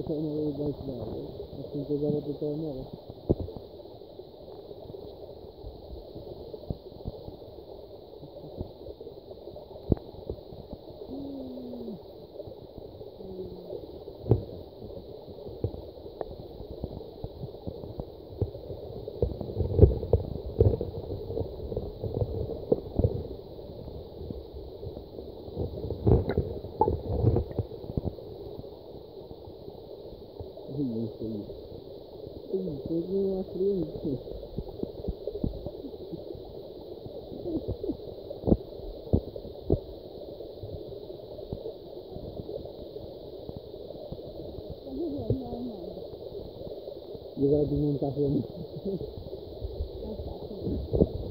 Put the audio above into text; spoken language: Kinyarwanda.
Essa não é bem nada. Assim que agora tu tem nada. Isso aí. Depois eu apreendo. E agora tu não está falando.